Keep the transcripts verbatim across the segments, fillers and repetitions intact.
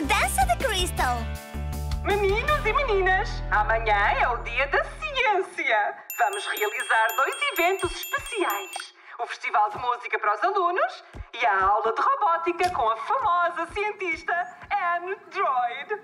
dança da Crystal! Meninos e meninas, amanhã é o Dia da Ciência. Vamos realizar dois eventos especiais. O Festival de Música para os alunos e a aula de robótica com a famosa cientista Anne Droid.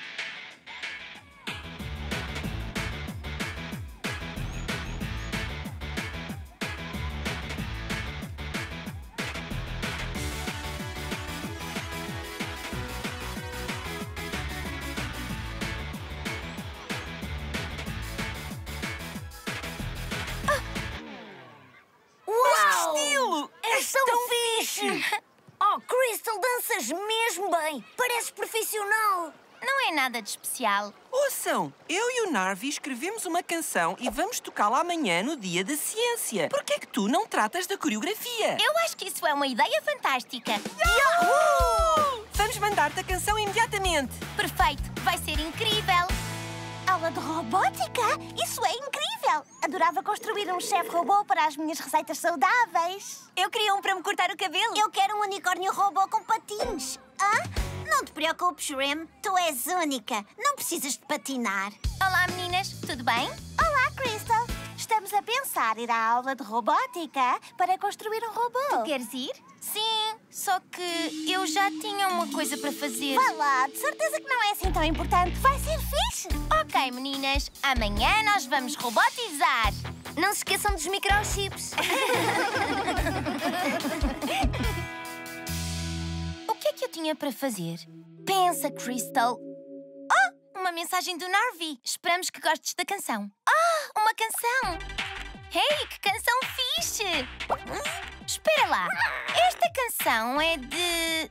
És tão fixe! Oh, Crystal, danças mesmo bem! Pareces profissional! Não é nada de especial. Ouçam, eu e o Narvi escrevemos uma canção e vamos tocá-la amanhã no Dia da Ciência. Por que é que tu não tratas da coreografia? Eu acho que isso é uma ideia fantástica. Yahoo! Vamos mandar-te a canção imediatamente. Perfeito, vai ser incrível. Aula de robótica? Isso é incrível! Adorava construir um chefe robô para as minhas receitas saudáveis. Eu queria um para me cortar o cabelo. Eu quero um unicórnio robô com patins. Hã? Não te preocupes, Rim. Tu és única. Não precisas de patinar. Olá, meninas. Tudo bem? Olá, Crystal. Estamos a pensar ir à aula de robótica para construir um robô. Tu queres ir? Sim, só que eu já tinha uma coisa para fazer. Vá lá, de certeza que não é assim tão importante. Vai ser fixe. Ok, meninas. Amanhã nós vamos robotizar. Não se esqueçam dos microchips. O que é que eu tinha para fazer? Pensa, Crystal. Oh, uma mensagem do Narvi. Esperamos que gostes da canção. Ah, uma canção. Hey, que canção fixe! Hum, espera lá. Esta canção é de...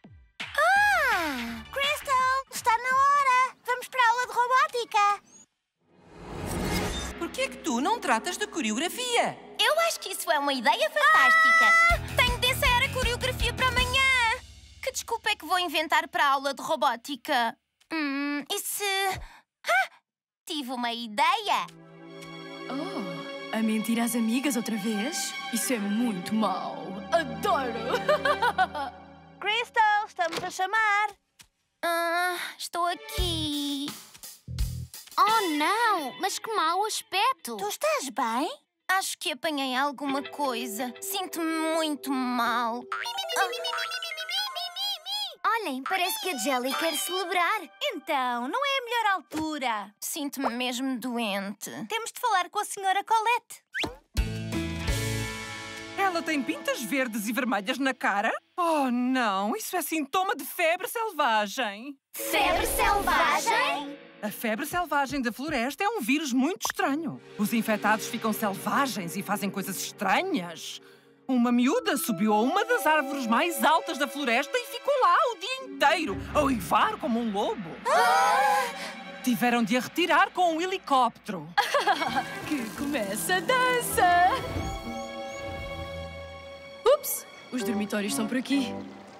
Ah! Crystal, está na hora. Vamos para a aula de robótica. Por que é que tu não tratas da coreografia? Eu acho que isso é uma ideia fantástica. Ah! Tenho de ensaiar a coreografia para amanhã. Que desculpa é que vou inventar para a aula de robótica? Hum, e se... Ah! Tive uma ideia. Oh, a mentir às amigas outra vez? Isso é muito mau. Adoro! Crystal, estamos a chamar. Ah, estou aqui. Oh, não! Mas que mau aspecto! Tu estás bem? Acho que apanhei alguma coisa. Sinto-me muito mal. Olhem, parece que a Jelly quer celebrar. Então, não é a melhor altura. Sinto-me mesmo doente. Temos de falar com a senhora Colette. Ela tem pintas verdes e vermelhas na cara? Oh, não! Isso é sintoma de febre selvagem. Febre selvagem? A febre selvagem da floresta é um vírus muito estranho. Os infectados ficam selvagens e fazem coisas estranhas. Uma miúda subiu a uma das árvores mais altas da floresta e ficou lá o dia inteiro, a uivar como um lobo. Ah! Tiveram de a retirar com um helicóptero. Que começa a dança! Ups! Os dormitórios estão por aqui.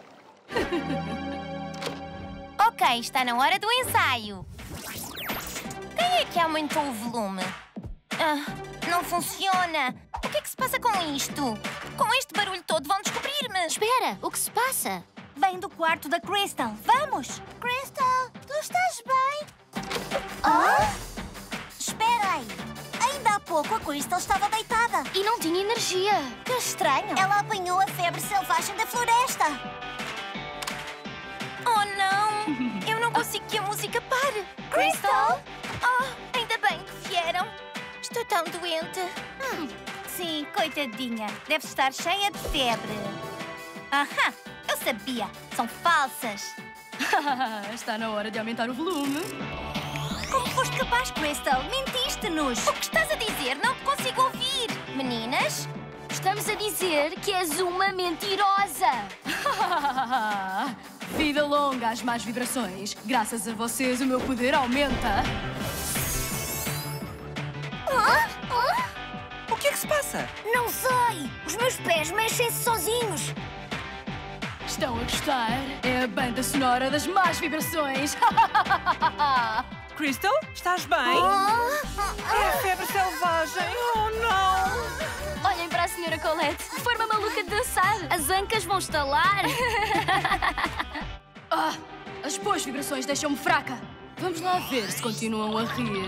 Ok, está na hora do ensaio. Quem é que aumentou o volume? Ah, não funciona. O que é que se passa com isto? Com este barulho todo vão descobrir-me. Espera, o que se passa? Vem do quarto da Crystal. Vamos! Crystal, tu estás bem? Oh? Espera aí. Ainda há pouco a Crystal estava deitada. E não tinha energia. Que estranho. Ela apanhou a febre selvagem da floresta. Oh, não! Eu não consigo que a música pare. Crystal? Oh, ainda bem que vieram. Estou tão doente. Hum, sim, coitadinha. Deve estar cheia de febre. Aham, eu sabia. São falsas. Está na hora de aumentar o volume. Como foste capaz, Crystal? Mentiste-nos. O que estás a dizer? Não te consigo ouvir. Meninas? Estamos a dizer que és uma mentirosa. Vida longa às más vibrações. Graças a vocês, o meu poder aumenta. O que é que se passa? Não sei. Os meus pés mexem-se sozinhos. Estão a gostar? É a banda sonora das más vibrações. Crystal, estás bem? É a febre selvagem. Oh, não! Olhem para a senhora Colette. Que forma maluca de dançar. As ancas vão estalar. Ah, a As boas vibrações deixam-me fraca. Vamos lá ver se continuam a rir.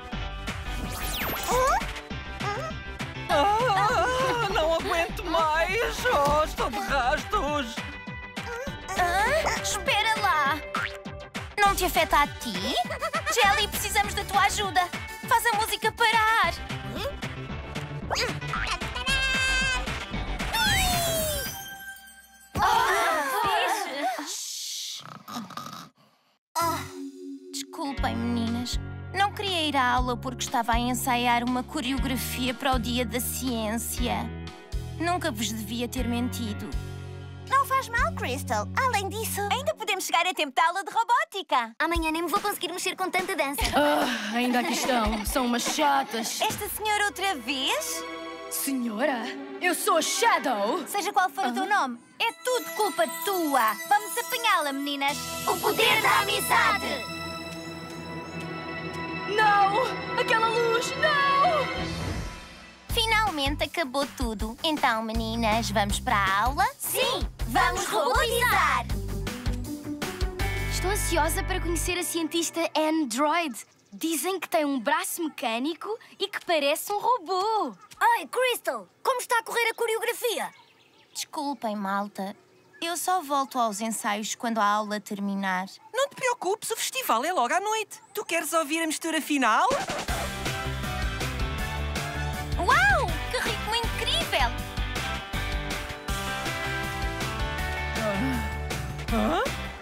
Ah, não aguento mais! Oh, estou de rastos! Ah, espera lá! Não te afeta a ti? Jelly, precisamos da tua ajuda! Faz a música parar! Desculpem, meninas. Não queria ir à aula porque estava a ensaiar uma coreografia para o Dia da Ciência. Nunca vos devia ter mentido. Não faz mal, Crystal. Além disso, ainda podemos chegar a tempo da aula de robótica. Amanhã nem me vou conseguir mexer com tanta dança. Ah, ainda aqui estão. São umas chatas. Esta senhora outra vez? Senhora, eu sou a Shadow. Seja qual for o teu nome, é tudo culpa tua. Vamos apanhá-la, meninas. O poder da amizade! Não! Aquela luz, não! Finalmente acabou tudo. Então, meninas, vamos para a aula? Sim, vamos robotizar! Estou ansiosa para conhecer a cientista Android. Dizem que tem um braço mecânico e que parece um robô. Oi, Crystal, como está a correr a coreografia? Desculpem, malta. Eu só volto aos ensaios quando a aula terminar. Não te preocupes, o festival é logo à noite. Tu queres ouvir a mistura final? Uau! Que ritmo incrível! Hã?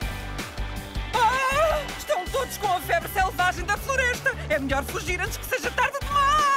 Ah! Estão todos com a febre selvagem da floresta. É melhor fugir antes que seja tarde demais.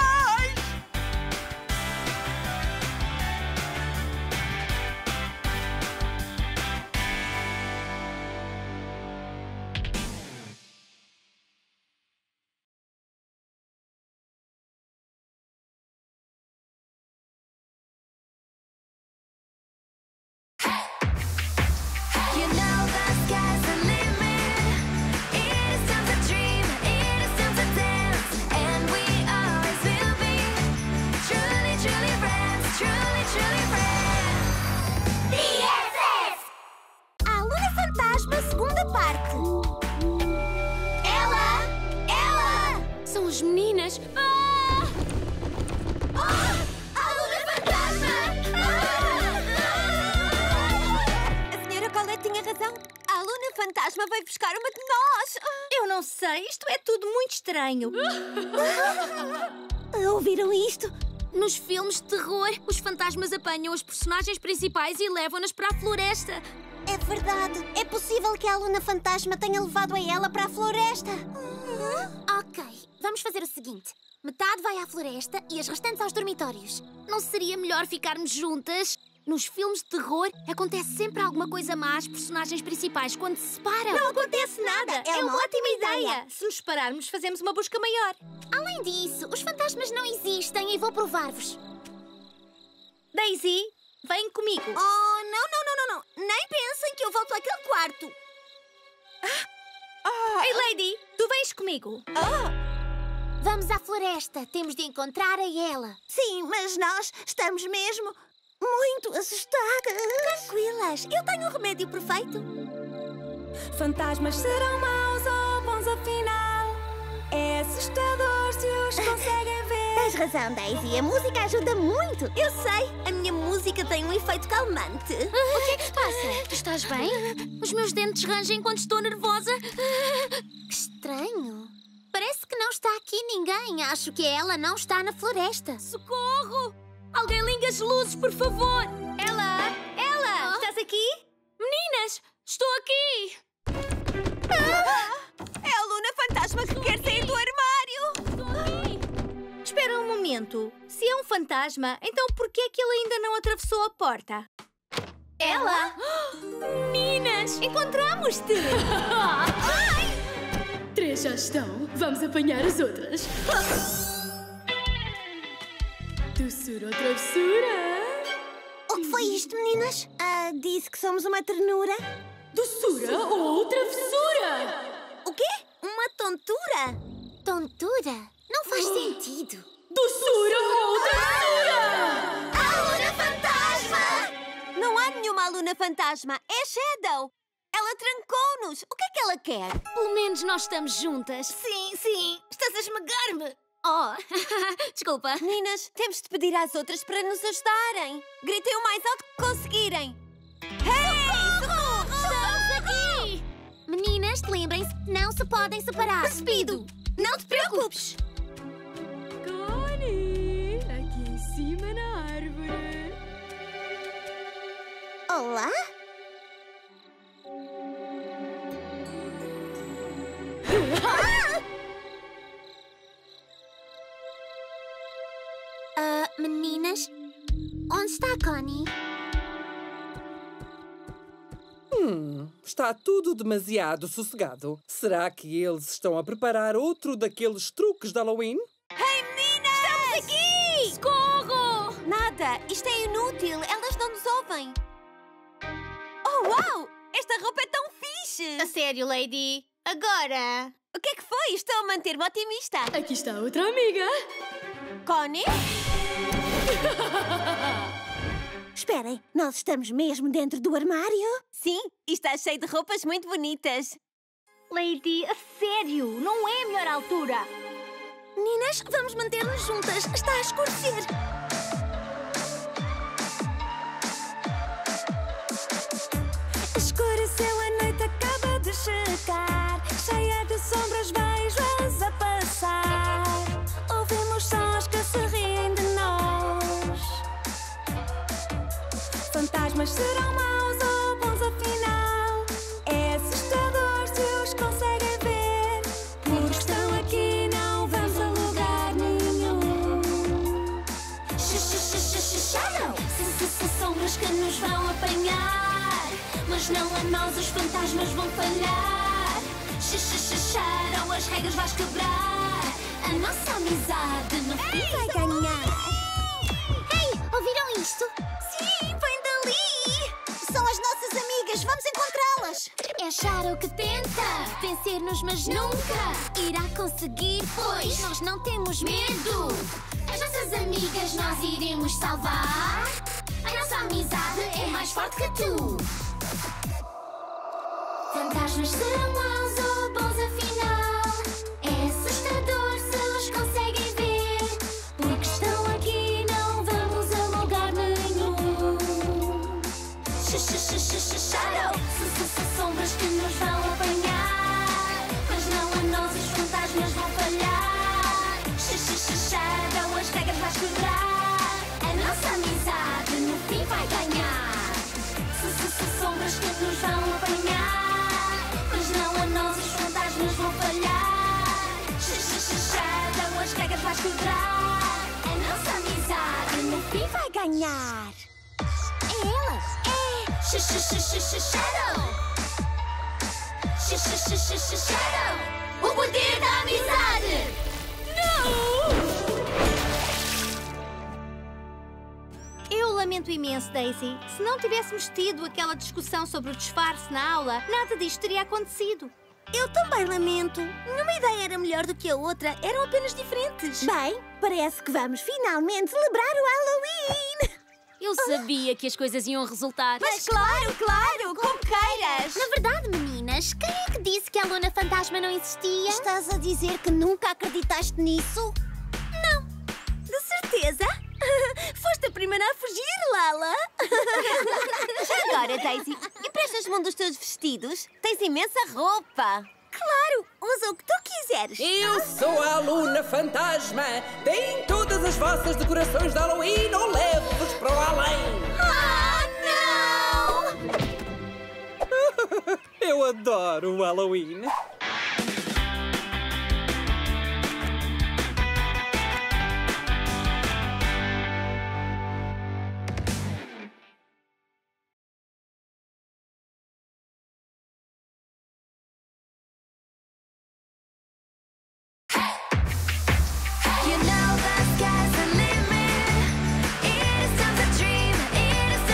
Fantasma veio buscar uma de nós. Eu não sei, isto é tudo muito estranho. Ouviram isto? Nos filmes de terror, os fantasmas apanham os personagens principais e levam-nas para a floresta. É verdade. É possível que a aluna fantasma tenha levado a ela para a floresta. Ok, vamos fazer o seguinte. Metade vai à floresta e as restantes aos dormitórios. Não seria melhor ficarmos juntas? Nos filmes de terror, acontece sempre alguma coisa má às personagens principais quando se separam. Não acontece nada. É, É uma, uma ótima ótima ideia. ideia. Se nos pararmos, fazemos uma busca maior. Além disso, os fantasmas não existem e vou provar-vos. Daisy, vem comigo. Oh, não, não, não, não, não. Nem pensem que eu volto àquele quarto. Ah. Ei, Lady, tu vens comigo. Oh. Vamos à floresta. Temos de encontrar a ela. Sim, mas nós estamos mesmo muito assustadas. Tranquilas, eu tenho o remédio perfeito. Fantasmas serão maus ou bons afinal? É assustador se os conseguem ver. Tens razão, Daisy. A música ajuda muito. Eu sei. A minha música tem um efeito calmante. O que é que se passa? Tu estás bem? Os meus dentes rangem quando estou nervosa. Que estranho. Parece que não está aqui ninguém. Acho que ela não está na floresta. Socorro! Alguém liga as luzes, por favor! Ela! Ela! Oh? Estás aqui? Meninas, estou aqui! Ah! É a Luna Fantasma que quer sair do armário! Estou aqui! Espera um momento. Se é um fantasma, então por que é que ele ainda não atravessou a porta? Ela? Meninas! Encontramos-te! Três já estão. Vamos apanhar as outras. Doçura ou travessura? O que foi isto, meninas? Ah, disse que somos uma ternura. Doçura ou travessura? O quê? Uma tontura? Tontura? Não faz sentido. Doçura ou travessura? A Luna Fantasma! Não há nenhuma aluna fantasma. É Shadow. Ela trancou-nos! O que é que ela quer? Pelo menos nós estamos juntas. Sim, sim, estás a esmagar-me. Oh, desculpa. Meninas, temos de pedir às outras para nos ajudarem. Gritem o mais alto que conseguirem. Hey! Socorro! Estamos aqui! Meninas, lembrem-se, não se podem separar. Percebido. Não te preocupes. Connie, aqui em cima na árvore. Olá? Ah, meninas, onde está a Connie? Hum, está tudo demasiado sossegado. Será que eles estão a preparar outro daqueles truques de Halloween? Hey, meninas! Estamos aqui! Socorro! Nada, isto é inútil. Elas não nos ouvem. Oh, uau! Esta roupa é tão fixe! A sério, Lady? Agora? O que é que foi? Estou a manter-me otimista. Aqui está outra amiga. Connie? Esperem, nós estamos mesmo dentro do armário? Sim, e está cheio de roupas muito bonitas. Lady, a sério? Não é a melhor altura. Meninas, vamos manter-nos juntas. Está a escurecer. Escureceu, a noite acaba de chegar. Cheia de sombras, vejo-as a passar. Ouvimos sons que se riem de nós. Fantasmas serão maus ou bons afinal? É assustador se os conseguem ver. Porque estão aqui, não vamos a lugar nenhum. Shadow! Se sombras que nos vão apanhar, mas não a nós, os fantasmas vão falhar. Shadow, as regras vais quebrar. A nossa amizade no fim vai ganhar. Ei, ouviram isto? Sim, vem dali! São as nossas amigas, vamos encontrá-las! É Shadow que tenta vencer-nos, mas nunca irá conseguir, pois nós não temos medo. As nossas amigas nós iremos salvar. A nossa amizade é mais forte que tu. Fantasmas serão maus ou bons afinal? É assustador se os conseguem ver. Porque estão aqui, não vamos a lugar nenhum. Shadow, se sombras que nos vão apanhar, mas não a nós, os fantasmas vão falhar. Shadow, as regras vais quebrar. A nossa amizade no fim vai ganhar. Se sombras que nos vão apanhar, mas não a nós, os fantasmas vão falhar. Shadow, as regras vais quebrar. A nossa amizade no fim vai ganhar. É ela! É! Shadow! Shadow! O poder da amizade! Eu lamento imenso, Daisy. Se não tivéssemos tido aquela discussão sobre o disfarce na aula, nada disto teria acontecido. Eu também lamento. Nenhuma ideia era melhor do que a outra, eram apenas diferentes. Bem, parece que vamos finalmente celebrar o Halloween! Eu sabia que as coisas iam resultar. Mas claro, claro, como queiras. Na verdade, meninas, quem é que disse que a Luna Fantasma não existia? Estás a dizer que nunca acreditaste nisso? Não. De certeza? Foste a primeira a fugir, Lala. Já agora, Daisy, emprestas-me um dos teus vestidos? Tens imensa roupa. Claro, usa o que tu quiseres. Eu sou a Luna Fantasma. Deem todas as vossas decorações de Halloween ou levo-vos para o além. Ah, não! Eu adoro o Halloween.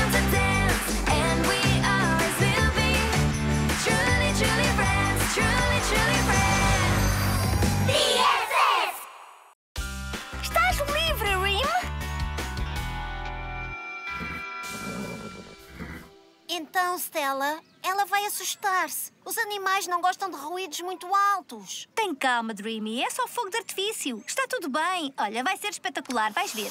Truly, truly friends, truly. assustar-se. Os animais não gostam de ruídos muito altos. Tem calma, Dreamy. É só fogo de artifício. Está tudo bem. Olha, vai ser espetacular. Vais ver.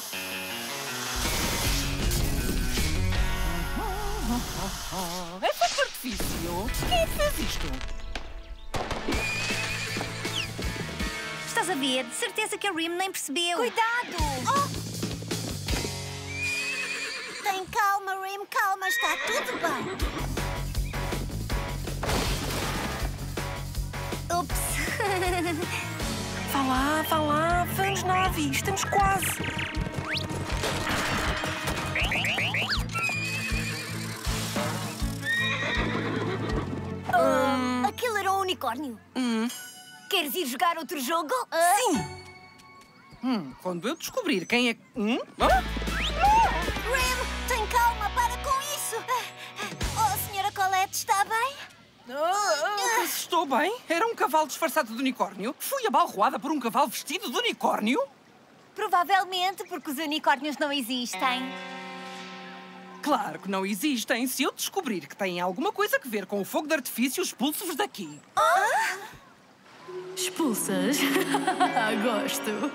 É fogo de artifício? Quem é que fez isto? Estás a ver? De certeza que a Rim nem percebeu. Cuidado! Oh! Tem calma, Rim, calma. Está tudo bem. Ups. Vá lá, vá lá. Vamos, Narvi. Estamos quase. Hum. Aquele era um unicórnio. Hum. Queres ir jogar outro jogo? Sim. Hum, quando eu descobrir quem é... Hum? Ah? Rim, tem calma. Para com isso. Oh, senhora Colette, está bem? Ah, estou bem. Era um cavalo disfarçado de unicórnio. Fui abalroada por um cavalo vestido de unicórnio. Provavelmente porque os unicórnios não existem. Claro que não existem. Se eu descobrir que têm alguma coisa a ver com o fogo de artifício, expulso-vos daqui. Ah! Expulsas? Gosto.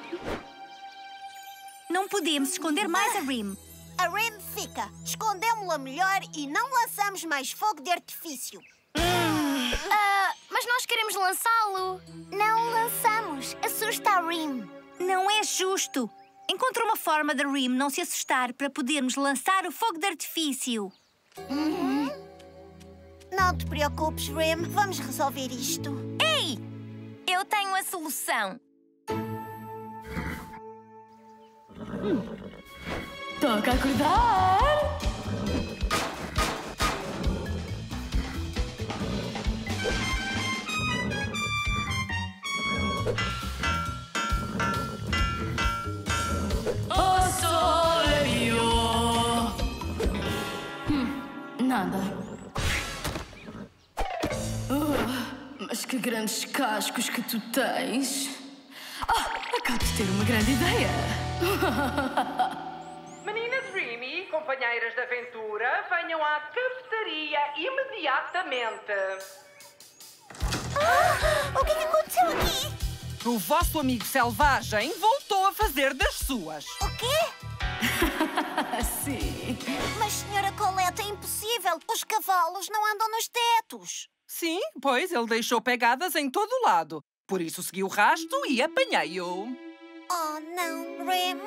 Não podemos esconder mais a Rim. A Rim fica. Escondemos-la melhor e não lançamos mais fogo de artifício. Ah, mas nós queremos lançá-lo. Não lançamos. Assusta a Rim. Não é justo. Encontra uma forma da Rim não se assustar para podermos lançar o fogo de artifício. Uhum. Não te preocupes, Rim. Vamos resolver isto. Ei! Eu tenho a solução. Toca acordar! Oh, sole hum, nada. Uh, mas que grandes cascos que tu tens. Oh, acabo de ter uma grande ideia. Menina Dreamy, companheiras de aventura, venham à cafetaria imediatamente. Ah, o que é que aconteceu aqui? O vosso amigo selvagem voltou a fazer das suas. O quê? Sim. Mas, senhora Colette, é impossível. Os cavalos não andam nos tetos. Sim, pois ele deixou pegadas em todo o lado. Por isso segui o rasto e apanhei-o. Oh, não, Rim.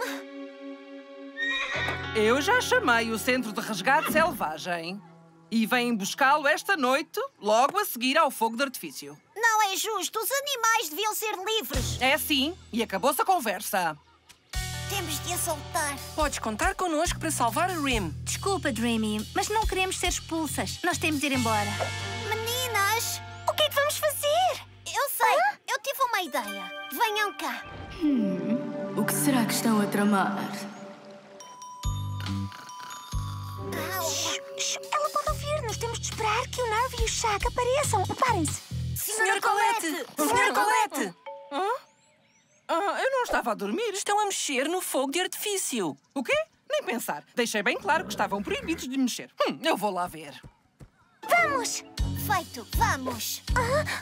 Eu já chamei o Centro de Resgate Selvagem. E vêm buscá-lo esta noite, logo a seguir ao fogo de artifício. Não é justo. Os animais deviam ser livres. É sim, e acabou-se a conversa. Temos de a soltar. Podes contar connosco para salvar a Rim. Desculpa, Dreamy, mas não queremos ser expulsas. Nós temos de ir embora. Meninas, o que é que vamos fazer? Eu sei. Ah? Eu tive uma ideia. Venham cá. Hum, o que será que estão a tramar? Shhh, shhh, ela pode ouvir-nos. Temos de esperar que o Narvi e o Shaq apareçam. Preparem-se. Senhora Colette! Senhora Colette! Hã? Ah, eu não estava a dormir. Estão a mexer no fogo de artifício. O quê? Nem pensar. Deixei bem claro que estavam proibidos de mexer. Hum, eu vou lá ver. Vamos! Feito, vamos! Ah.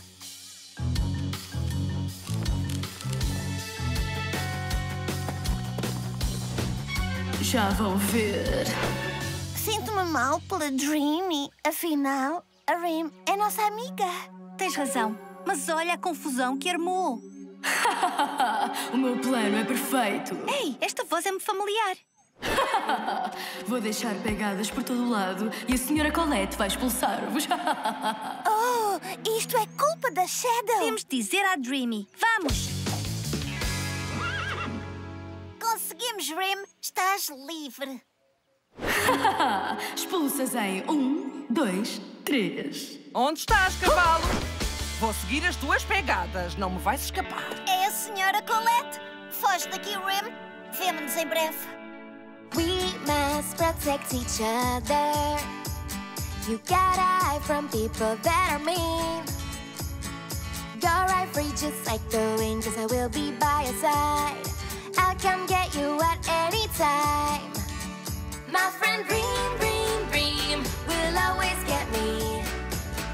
Já vão ver. Sinto-me mal pela Dreamy. Afinal, a Rim é nossa amiga. Tens razão, mas olha a confusão que armou. O meu plano é perfeito. Ei, esta voz é-me familiar. Vou deixar pegadas por todo o lado e a senhora Colette vai expulsar-vos. Oh, isto é culpa da Shadow. Temos de dizer à Dreamy. Vamos! Conseguimos, Rim. Estás livre. Expulsas em um, dois, três. Onde estás, cavalo? Vou seguir as tuas pegadas. Não me vais escapar. É a senhora Colette. Foge daqui, Rim. Vemo-nos em breve. We must protect each other. You gotta hide from people that are mean. Go right free just like the wind, 'cause I will be by your side. I'll come get you at any time. My friend Dream, Dream, Dream will always get me.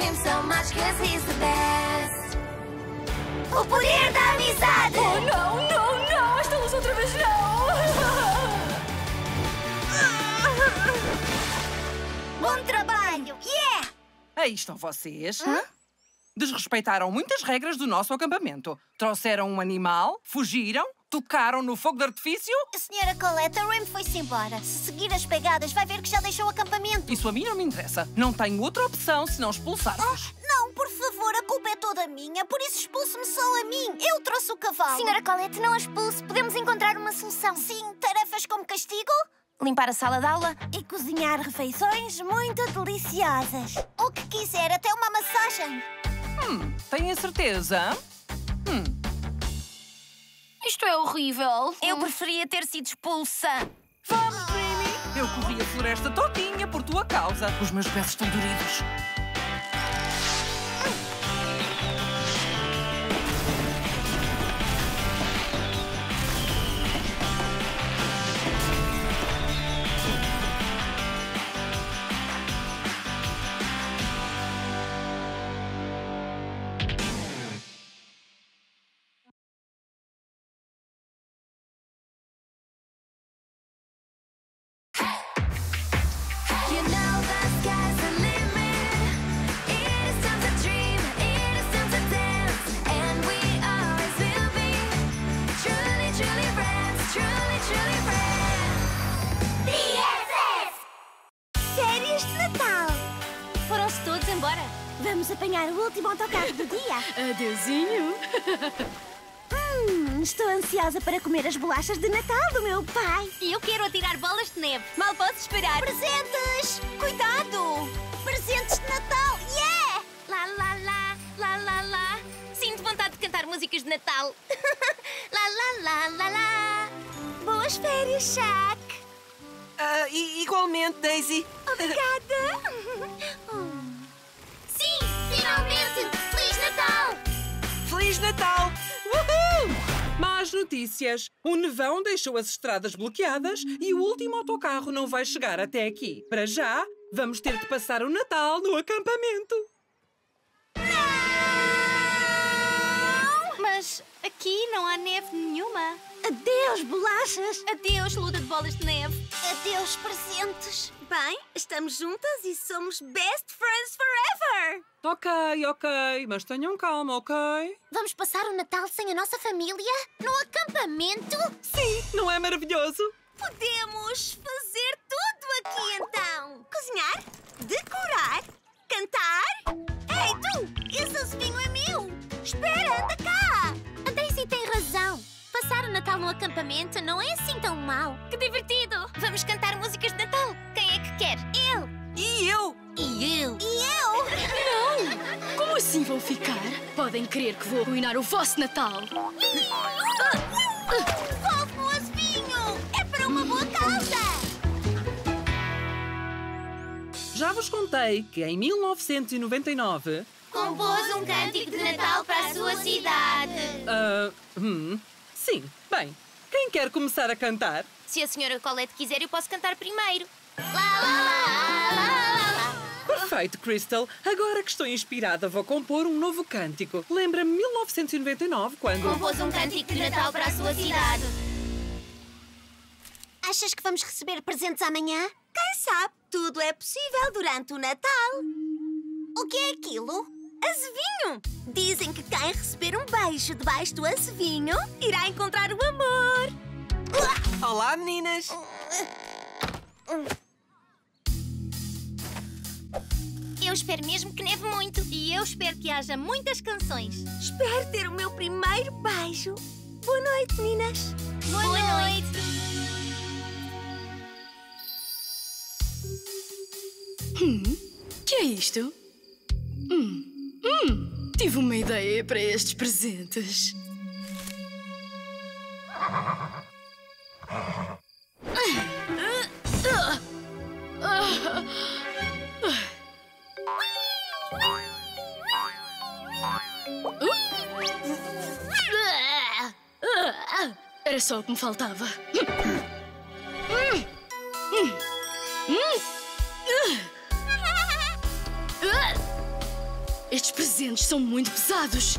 them so much cause he's the best. O poder da amizade! Oh, não, não, não! Esta luz outra vez não! Bom trabalho! Yeah! Aí estão vocês. Hã? Desrespeitaram muitas regras do nosso acampamento. Trouxeram um animal, fugiram, tocaram no fogo de artifício. A senhora Colette, a Rem foi-se embora. Se seguir as pegadas, vai ver que já deixou o acampamento. Isso a mim não me interessa. Não tenho outra opção senão expulsar-vos. Não, por favor, a culpa é toda minha. Por isso expulse-me só a mim. Eu trouxe o cavalo. Senhora Colette, não a expulse. Podemos encontrar uma solução. Sim, tarefas como castigo. Limpar a sala de aula? E cozinhar refeições muito deliciosas. O que quiser, até uma massagem. Hum, tenho a certeza? Hum. Isto é horrível. Eu preferia ter sido expulsa. Vamos, Dreamy! Eu corri a floresta todinha por tua causa. Os meus pés estão doridos. Vamos apanhar o último autocarro do dia. Adeusinho. Hum, estou ansiosa para comer as bolachas de Natal do meu pai. E eu quero atirar bolas de neve. Mal posso esperar. Presentes! Cuidado! Presentes de Natal! Yeah! Lá, lá, lá, lá, lá, lá. Sinto vontade de cantar músicas de Natal. Lá, lá, lá, lá, lá. Boas férias, Shaq. Uh, igualmente, Daisy. Obrigada. Sim, finalmente! Feliz Natal! Feliz Natal! Uhul! Más notícias. O nevão deixou as estradas bloqueadas e o último autocarro não vai chegar até aqui. Para já, vamos ter de passar o Natal no acampamento. Não! Mas aqui não há neve nenhuma. Adeus, bolachas. Adeus, luta de bolas de neve. Adeus, presentes. Bem, estamos juntas e somos best friends forever. Ok, ok, mas tenham calma, ok? Vamos passar o Natal sem a nossa família? No acampamento? Sim, não é maravilhoso? Podemos fazer tudo aqui, então. Cozinhar, decorar, cantar. Ei, tu! Esse azevinho é meu. Espera, anda cá. A Daisy tem razão. Passar o Natal no acampamento não é assim tão mau. Que divertido! Vamos cantar músicas de Natal. Quem é que quer? Eu! E eu? E eu! E eu! Não! Como assim vão ficar? Podem crer que vou arruinar o vosso Natal. Devolve-me o azevinho! É para uma boa causa! Já vos contei que em mil novecentos e noventa e nove... compôs um cântico de Natal para a sua cidade. Ah, uh, hum, sim, bem. Quem quer começar a cantar? Se a senhora Colette quiser, eu posso cantar primeiro. Lá, lá, lá, lá, lá, lá. Perfeito, Crystal. Agora que estou inspirada, vou compor um novo cântico. Lembra-me mil novecentos e noventa e nove, quando... compôs um cântico de Natal para a sua cidade. Achas que vamos receber presentes amanhã? Quem sabe, tudo é possível durante o Natal. O que é aquilo? Azevinho! Dizem que quem receber um beijo debaixo do azevinho irá encontrar o amor. Olá, meninas. Eu espero mesmo que neve muito. E eu espero que haja muitas canções. Espero ter o meu primeiro beijo. Boa noite, meninas. Boa, Boa noite. noite. Hum, que é isto? Hum, hum, tive uma ideia para estes presentes. Era só o que me faltava. Estes presentes são muito pesados.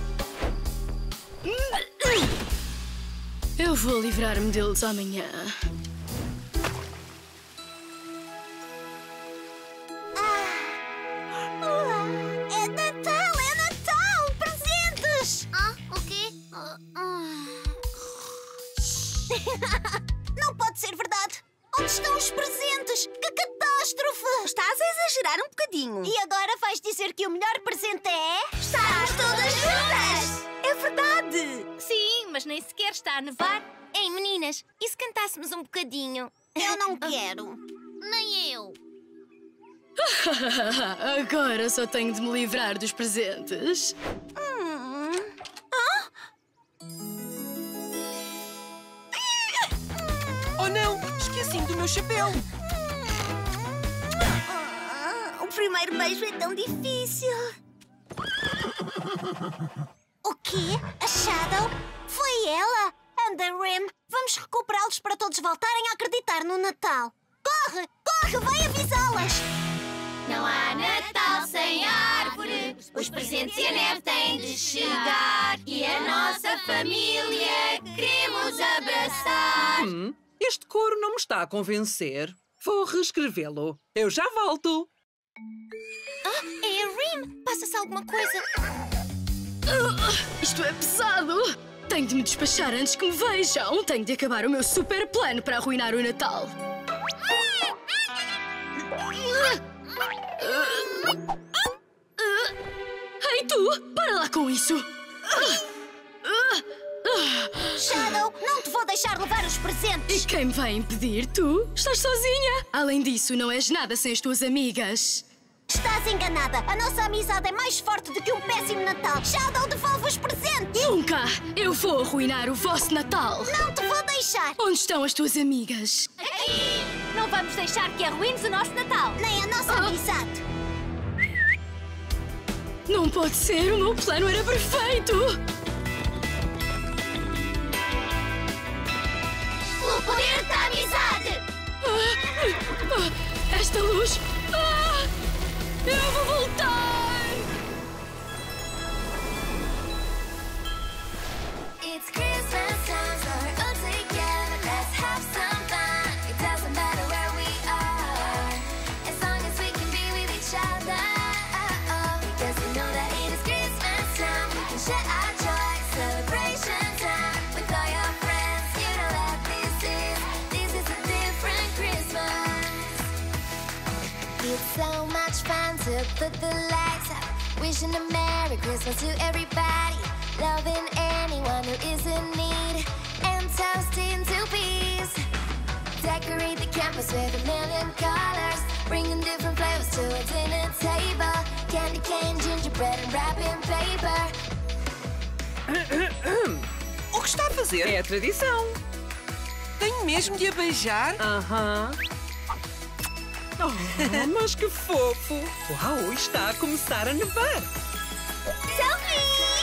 Eu vou livrar-me deles amanhã. É Natal! É Natal! Presentes! Ah, o quê? Ah, ah. Não pode ser verdade! Onde estão os presentes? Que catástrofe! Estás a exagerar um bocadinho. E agora vais dizer que o melhor presente é... estarmos todas juntas! É verdade! Sim, mas nem sequer está a nevar. Ei, meninas, e se cantássemos um bocadinho? Eu não quero. Nem eu. Agora só tenho de me livrar dos presentes. Hum. Oh não! Esqueci-me do meu chapéu! Ah, o primeiro beijo é tão difícil. O quê? A Shadow? Foi ela? And the Rim. Vamos recuperá-los para todos voltarem a acreditar no Natal. Corre! Corre! Vai avisá-las! Não há Natal sem árvore. Os presentes e a neve têm de chegar. E a nossa família queremos abraçar. Hum, este coro não me está a convencer. Vou reescrevê-lo. Eu já volto. Ah, é a Rim! Passa-se alguma coisa. Uh, isto é pesado! Tenho de me despachar antes que me vejam. Tenho de acabar o meu super plano para arruinar o Natal. Ei, tu! Para lá com isso! Shadow, não te vou deixar levar os presentes! E quem me vai impedir? Tu? Estás sozinha! Além disso, não és nada sem as tuas amigas. Estás enganada! A nossa amizade é mais forte do que um péssimo Natal! Shadow, devolve os presentes! Nunca! Eu vou arruinar o vosso Natal! Não te vou deixar! Onde estão as tuas amigas? Aqui! Não vamos deixar que arruines o nosso Natal! Nem a nossa Ah. amizade! Não pode ser! O meu plano era perfeito! O poder da amizade! Ah, ah, esta luz! Ah, eu vou voltar! It's Christmas time, so we're all together. Let's have some fun. It doesn't matter where we are, as long as we can be with each other. Because we know that it is Christmas time. We can share our joy, celebration time with all your friends. You know that this is, this is a different Christmas. It's so much fun to put the lights up, wishing a Merry Christmas to everybody, loving anyone who is in need, and toasting to peace. Decorate the campus with a million colors, bringing different flavors to a dinner table. Candy cane, gingerbread and wrapping paper. O que está a fazer? É a tradição. Tenho mesmo de a beijar? Aham. Oh, mas que fofo! Uau, está a começar a nevar! Selfie!